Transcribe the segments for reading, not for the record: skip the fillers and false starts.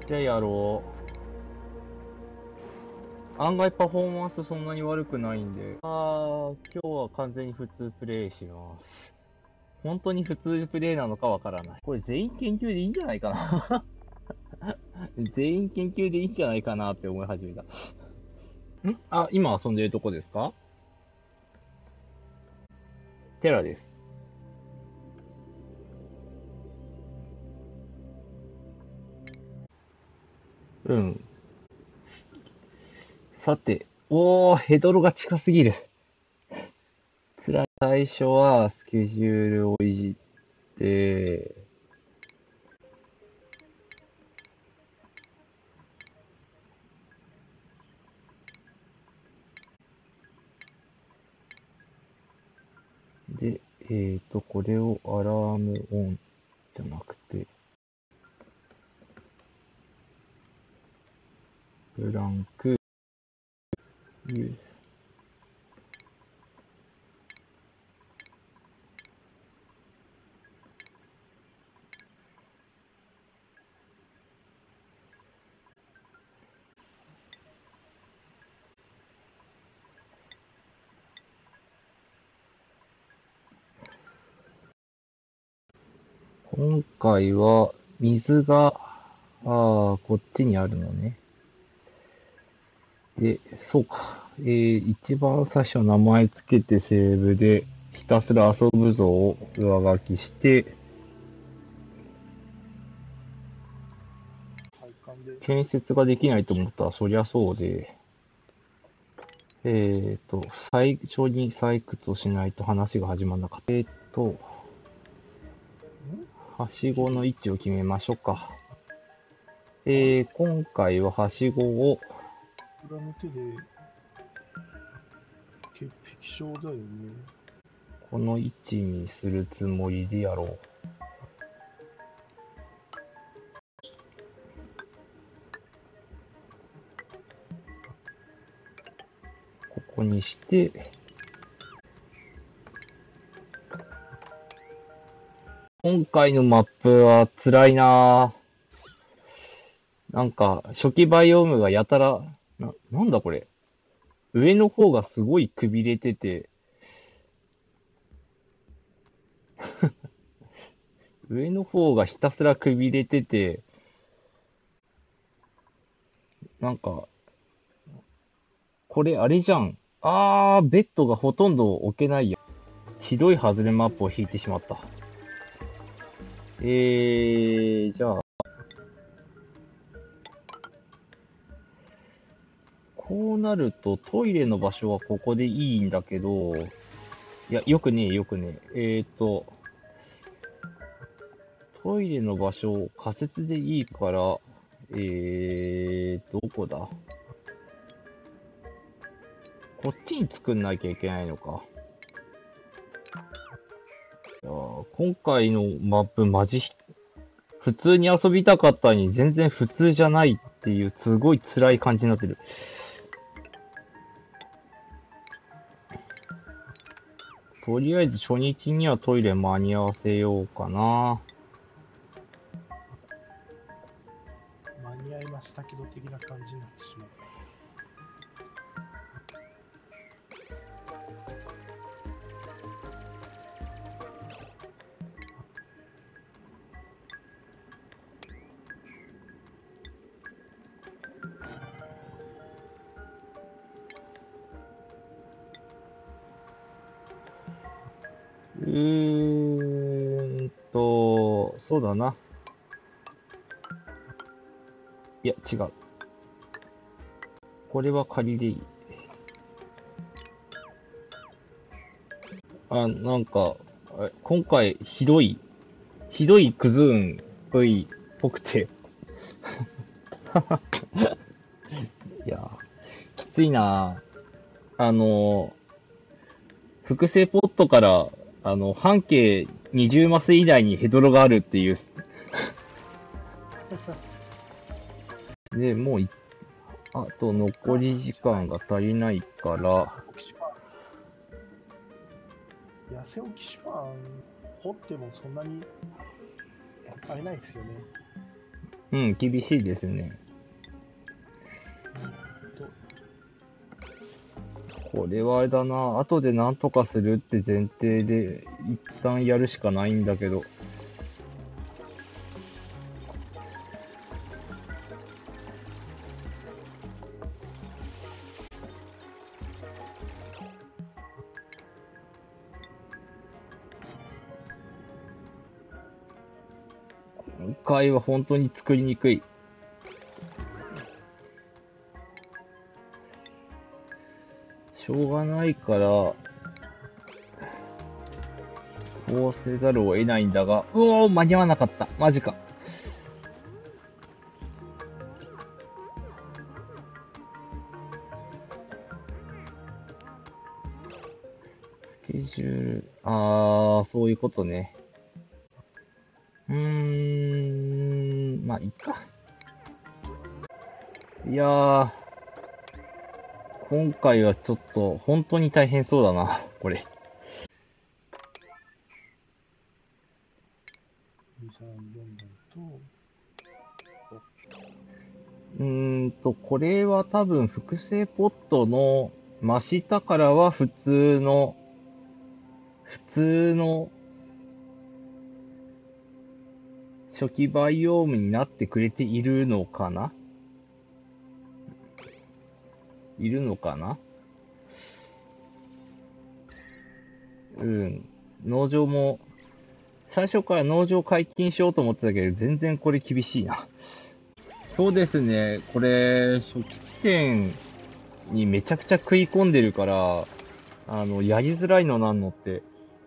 じゃあやろう。案外パフォーマンスそんなに悪くないんで。今日は完全に普通プレイします。本当に普通プレイなのかわからない。これ全員研究でいいんじゃないかな全員研究でいいんじゃないかなって思い始めた。今遊んでるとこですか？テラです。うん。さて、ヘドロが近すぎる。最初はスケジュールをいじって、で、これをアラームオンじゃなくて、ブランク、今回は水が、こっちにあるのね。で、そうか。一番最初名前つけてセーブで、ひたすら遊ぶぞを上書きして、建設ができないと思ったらそりゃそうで、最初に採掘をしないと話が始まらなかった。はしごの位置を決めましょうか。今回ははしごを、 裏の手で、潔癖症だよね。 この位置にするつもりでやろう。ここにして、今回のマップは辛いなぁ。なんか、初期バイオームがやたら、なんだこれ。上の方がすごいくびれてて、上の方がひたすらくびれてて、なんか、これあれじゃん。ベッドがほとんど置けないや。ひどい外れマップを引いてしまった。じゃあ、こうなるとトイレの場所はここでいいんだけど、いや、よくねえ、よくねえ。トイレの場所仮設でいいから、どこだ？こっちに作んなきゃいけないのか。いや今回のマップマジ、普通に遊びたかったのに全然普通じゃないっていうすごい辛い感じになってる。とりあえず初日にはトイレ間に合わせようかな。 間に合いましたけど的な感じになってしまう。 そうだな。いや、違う。これは仮でいい。なんか、今回ひどいクズーン V っぽくて。いや、きついな複製ポットから、半径20マス以内にヘドロがあるっていう。で、もうあと残り時間が足りないから、 痩せ置きシファン掘ってもそんなにあれないですよね。 うん、厳しいですね。 と、 これはあれだな、後でなんとかするって前提で一旦やるしかないんだけど。今回は本当に作りにくい。しょうがないから、こうせざるを得ないんだが、うおー、間に合わなかった。マジか。スケジュール、そういうことね。まあ、いいか。いやー、今回はちょっと、本当に大変そうだな、これ。 2、3、4番と、 これは多分、複製ポットの真下からは普通の初期バイオームになってくれているのかないるのかな。うん。農場も、最初から農場解禁しようと思ってたけど、全然これ厳しいな。そうですね。これ、初期地点にめちゃくちゃ食い込んでるから、やりづらいのなんのって。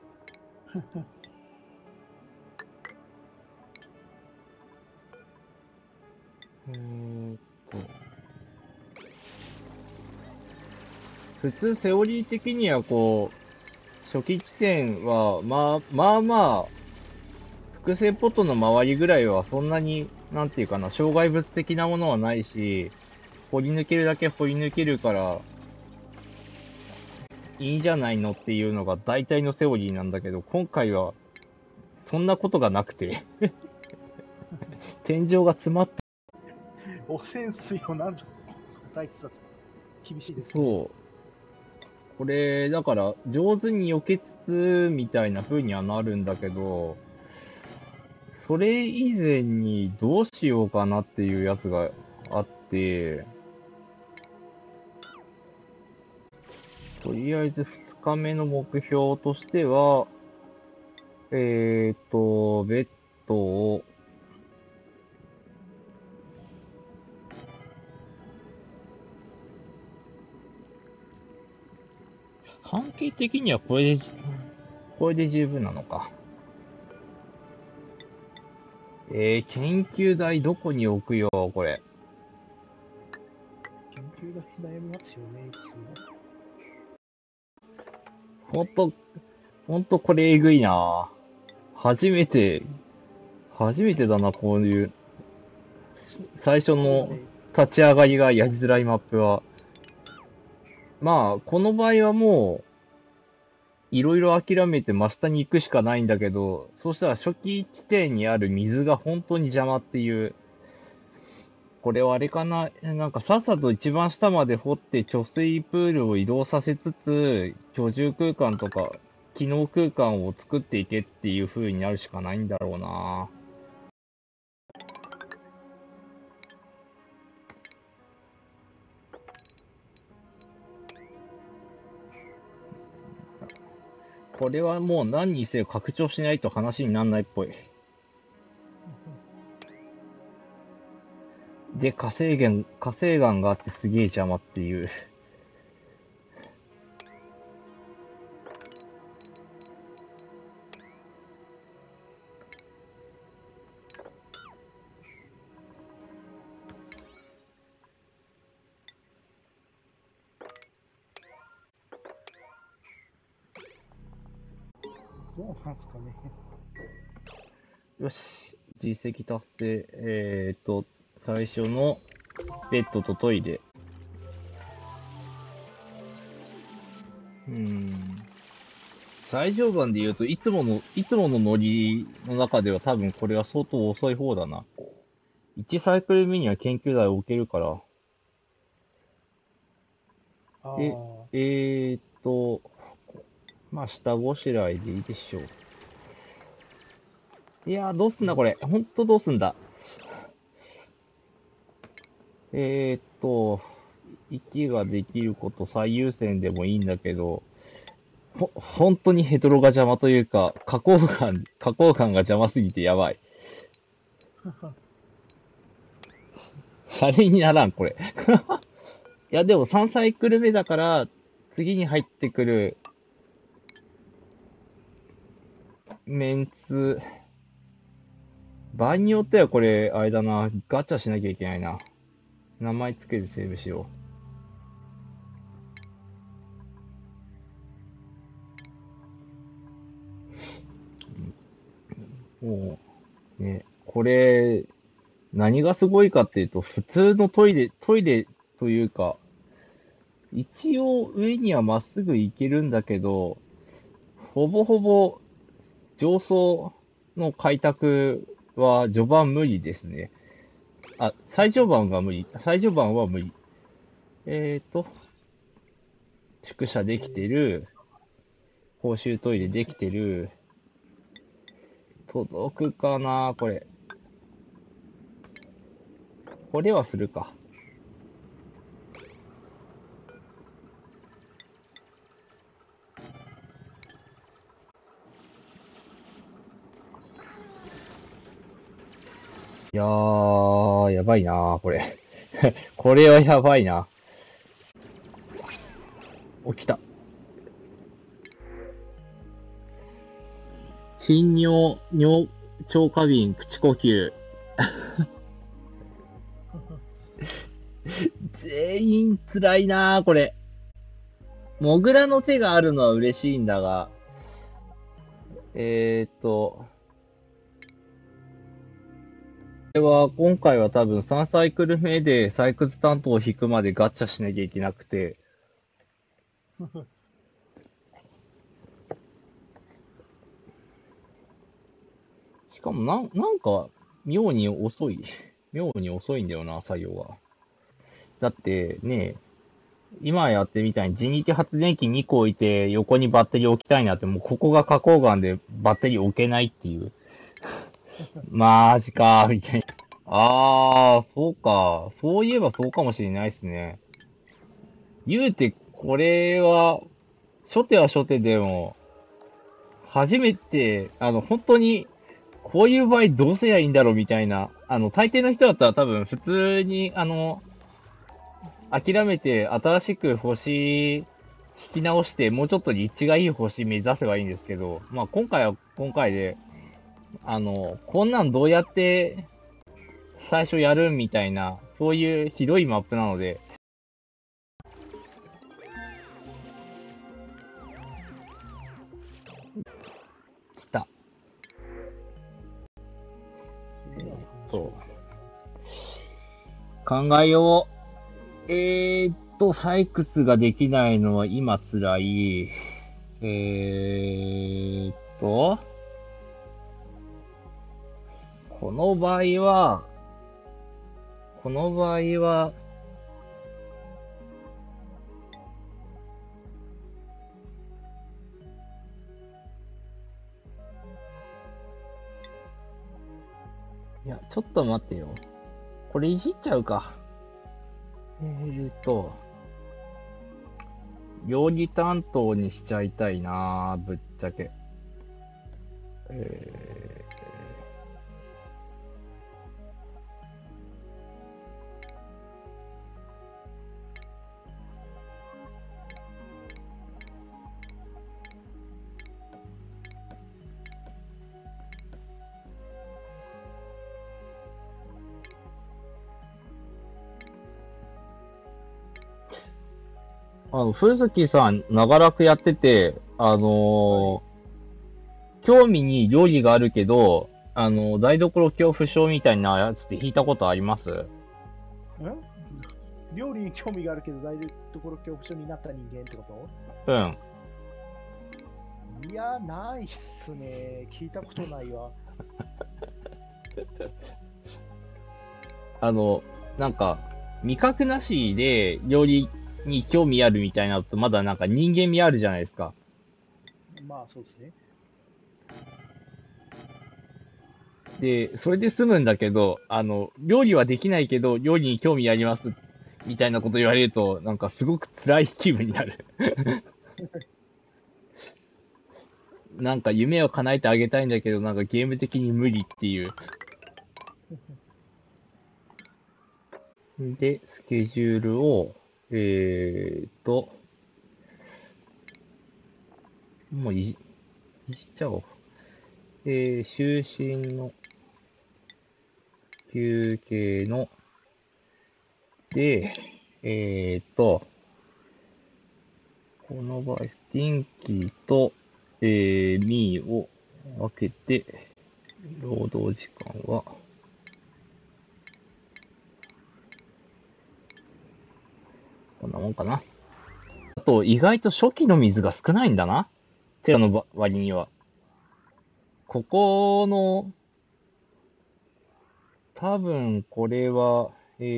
うーんと普通セオリー的にはこう、初期地点は、まあ、複製ポットの周りぐらいはそんなに、なんていうかな、障害物的なものはないし、掘り抜けるだけ掘り抜けるから、いいんじゃないのっていうのが大体のセオリーなんだけど、今回はそんなことがなくて、天井が詰まって、 汚染水を何度大気殺厳しいですね。 そう。これ、だから、上手に避けつつ、みたいな風にはなるんだけど、それ以前にどうしようかなっていうやつがあって、とりあえず2日目の目標としては、ベッドを、半径的にはこれで十分なのか。研究台どこに置くよ、これ。 研究が悩みますよね、いつも。 ほんとこれえぐいな。初めてだな、こういう、最初の立ち上がりがやりづらいマップは。まあ、この場合はもう、いろいろ諦めて真下に行くしかないんだけど、そうしたら初期地点にある水が本当に邪魔っていう、これはあれかな、なんかさっさと一番下まで掘って貯水プールを移動させつつ、居住空間とか機能空間を作っていけっていう風になるしかないんだろうな。これはもう何にせよ拡張しないと話にならないっぽい。で、火成岩があってすげえ邪魔っていう。 どうなんですかね。 よし、実績達成。最初のベッドとトイレ。最上段で言うといつものノリの中では多分これは相当遅い方だな。 1サイクル目には研究台を置けるから。で、 あまあ、下ごしらえでいいでしょう。いやー、どうすんだこれ。ほんとどうすんだ。息ができること最優先でもいいんだけど、本当にヘドロが邪魔というか、花崗岩が邪魔すぎてやばい。シャレにならん、これ。いや、でも3サイクル目だから、次に入ってくるメンツ、場合によってはこれ、あれだな、ガチャしなきゃいけないな。名前つけてセーブしよう。もう、ね、これ、何がすごいかっていうと、普通のトイレというか、一応上にはまっすぐ行けるんだけど、ほぼほぼ上層の開拓は序盤無理ですね。あ、最序盤が無理。最序盤は無理。宿舎できてる。公衆トイレできてる。届くかなこれ。これはするか。いやー、やばいなこれ。これはやばいな。起きた。頻尿、超過敏、口呼吸。全員辛いなこれ。モグラの手があるのは嬉しいんだが、これは今回は多分3サイクル目で採掘担当を引くまでガチャしなきゃいけなくて、しかもなんか妙に遅い。妙に遅いんだよな、作業が。だってね、今やってみたいに人力発電機2個置いて横にバッテリー置きたいなって、もうここが花崗岩でバッテリー置けないっていう。マジかー、みたいな。あー、そうか。そういえばそうかもしれないですね。言うて、これは、初手は初手でも、初めて、本当に、こういう場合どうせやいいんだろうみたいな、大抵の人だったら多分普通に、諦めて新しく星引き直して、もうちょっと立地がいい星目指せばいいんですけど、まあ今回は今回で、こんなんどうやって最初やるみたいな、そういうひどいマップなので、来た。そう。考えよう。サイクスができないのは今辛い。ーっと、この場合は、この場合は、いや、ちょっと待ってよ。これいじっちゃうか。料理担当にしちゃいたいなぶっちゃけ。古月さん、長らくやってて、興味に料理があるけど、台所恐怖症みたいなやつって聞いたことあります？ 料理に興味があるけど、台所恐怖症になった人間ってこうん。 と？いや、ないっすね。聞いたことないわ。 なんか、味覚なしで料理に興味あるみたいなのと、まだなんか人間味あるじゃないですか。 まあそうですね。 で、それで済むんだけど、料理はできないけど、料理に興味あります、みたいなこと言われると、なんかすごく辛い気分になる。なんか夢を叶えてあげたいんだけど、なんかゲーム的に無理っていう。で、スケジュールを、もういじっちゃおう。就寝の休憩の、で、この場合、スティンキーと、ミーを分けて、労働時間は、こんなもんかな。あと、意外と初期の水が少ないんだな。テラの割には。ここの、多分これは、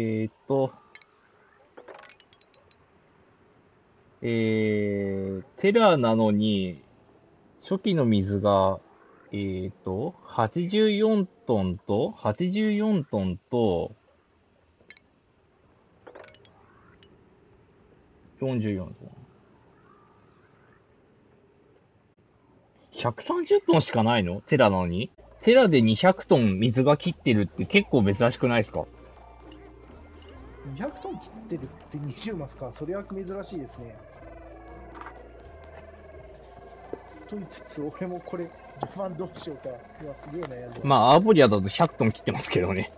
テラなのに、初期の水が、84トンと、84トンと、44トン。130トンしかないのテラなのに。テラで200トン水が切ってるって結構珍しくないですか？ 200トン切ってるって20マスか。それは珍しいですね。と言いつつ、俺もこれ、序盤どうしようか。今すげえ悩んでます。 まあ、アーボリアだと100トン切ってますけどね。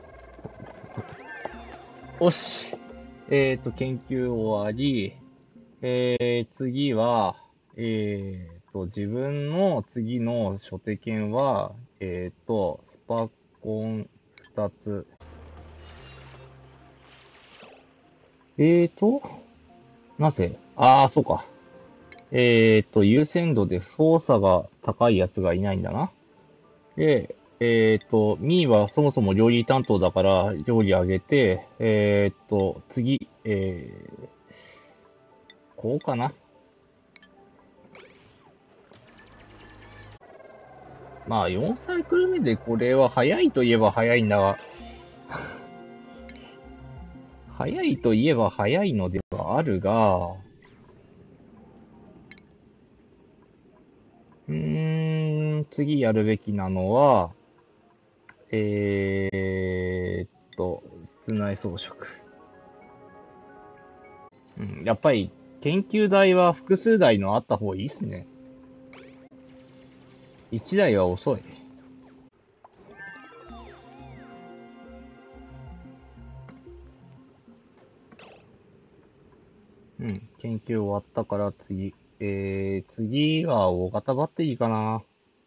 よし。研究終わり。次は、自分の次の初手剣は、スパコン2つ。なぜそうか。優先度で操作が高いやつがいないんだな。で、ミーはそもそも料理担当だから料理あげて、次、こうかな。まあ、4サイクル目でこれは早いといえば早いんだが、早いといえば早いのではあるが、次やるべきなのは、室内装飾。やっぱり研究台は複数台のあった方がいいっすね。1台は遅い。研究終わったから次。次は大型バッテリーかな。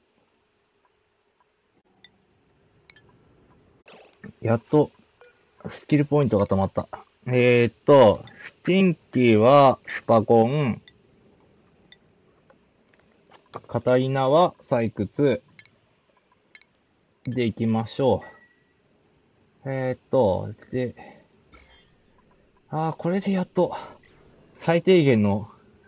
やっと、スキルポイントが溜まった。スティンキーはスパコン、カタリナは採掘でいきましょう。で、これでやっと、最低限の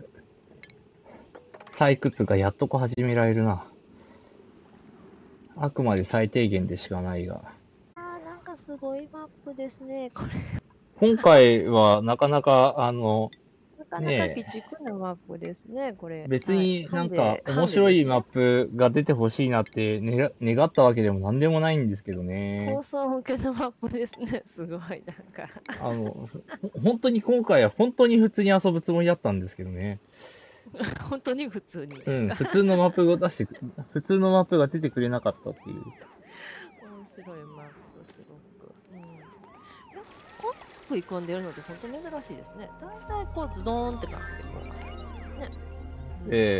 採掘がやっと始められるな。あくまで最低限でしかないが。 なんかすごいマップですね、これ。 今回はなかなか、 なかなか鬼畜なマップですね、これ。 別になんかはい面白いマップが出てほしいなって願ったわけでもなんでもないんですけどね。 放送向けのマップですね、すごい、なんか。 本当に今回は本当に普通に遊ぶつもりだったんですけどね。 本当に普通にですか。 普通のマップが普通のマップが出てくれなかったっていう。 面白いマップ、すごく。こう食い込んでるのって本当に珍しいですね。大体こうズドーンって感じでこう。ね。